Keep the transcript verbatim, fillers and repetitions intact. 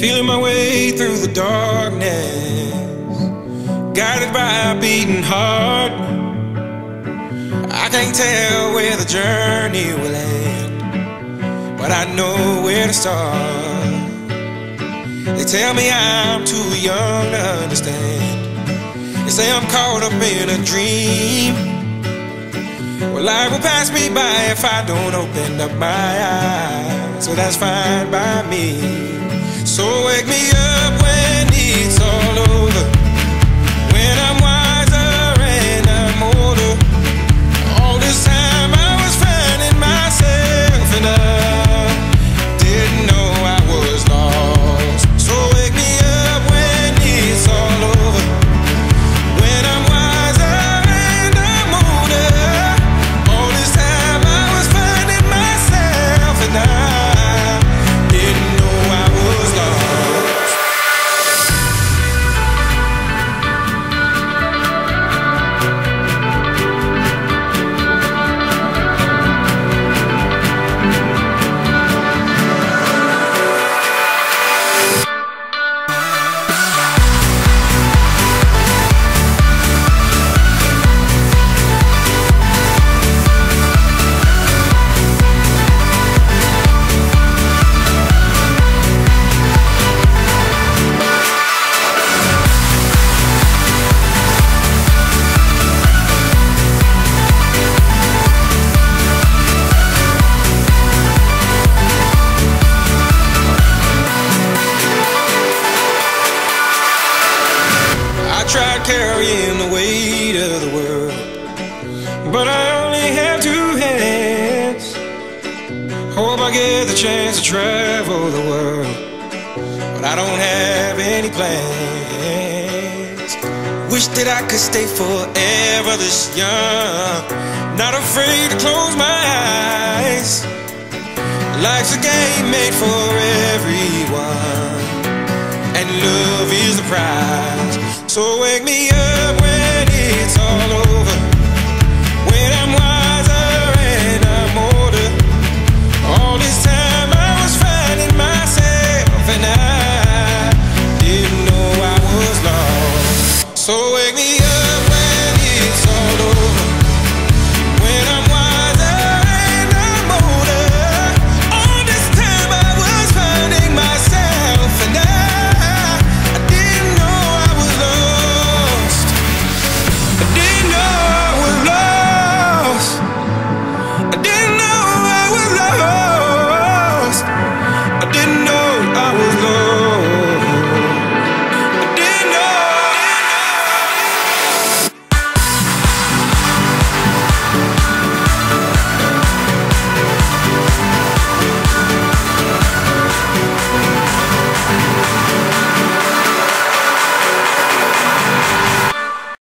Feeling my way through the darkness, guided by a beating heart. I can't tell where the journey will end, but I know where to start. They tell me I'm too young to understand. They say I'm caught up in a dream. Well, life will pass me by if I don't open up my eyes, so that's fine by me. So wake me up when it's all over, when I'm wiser and I'm older. All this time I was finding myself and I didn't know I was lost. So wake me up when it's all over, when I'm wiser and I'm older. All this time I was finding myself and I didn't know I was lost. Tried carrying the weight of the world, but I only have two hands. Hope I get the chance to travel the world, but I don't have any plans. Wish that I could stay forever this young, not afraid to close my eyes. Life's a game made for everyone, and love is the prize. So wake me up when it's all over.